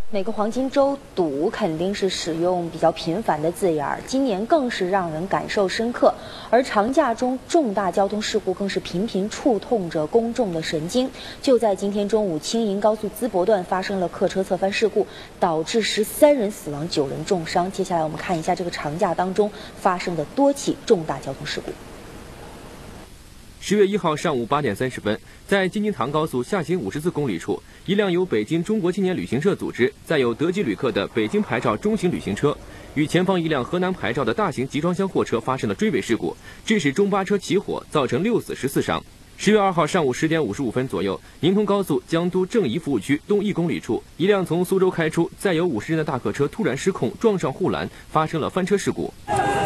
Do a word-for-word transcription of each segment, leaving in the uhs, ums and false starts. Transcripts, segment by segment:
每个黄金周堵肯定是使用比较频繁的字眼儿，今年更是让人感受深刻。而长假中重大交通事故更是频频触痛着公众的神经。就在今天中午，青银高速淄博段发生了客车侧翻事故，导致十三人死亡、九人重伤。接下来我们看一下这个长假当中发生的多起重大交通事故。 十月一号上午八点三十分，在京津唐高速下行五十四公里处，一辆由北京中国青年旅行社组织、载有德籍旅客的北京牌照中型旅行车，与前方一辆河南牌照的大型集装箱货车发生了追尾事故，致使中巴车起火，造成六死十四伤。十月二号上午十点五十五分左右，宁通高速江都正宜服务区东一公里处，一辆从苏州开出、载有五十人的大客车突然失控，撞上护栏，发生了翻车事故。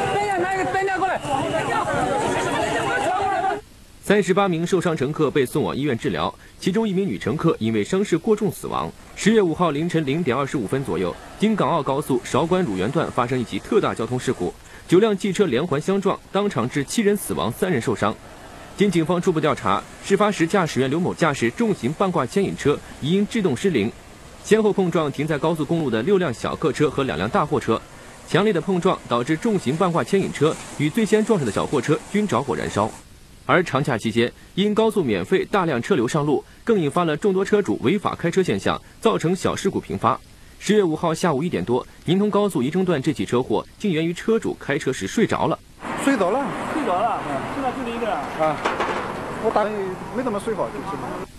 三十八名受伤乘客被送往医院治疗，其中一名女乘客因为伤势过重死亡。十月五号凌晨零点二十五分左右，京港澳高速韶关乳源段发生一起特大交通事故，九辆汽车连环相撞，当场致七人死亡、三人受伤。经警方初步调查，事发时驾驶员刘某驾驶重型半挂牵引车疑因制动失灵，先后碰撞停在高速公路的六辆小客车和两辆大货车，强烈的碰撞导致重型半挂牵引车与最先撞上的小货车均着火燃烧。 而长假期间，因高速免费，大量车流上路，更引发了众多车主违法开车现象，造成小事故频发。十月五号下午一点多，宁通高速仪征段这起车祸竟源于车主开车时睡着了。 睡着了， 睡着了，现在就你一个人啊，我打没怎么睡好，就是。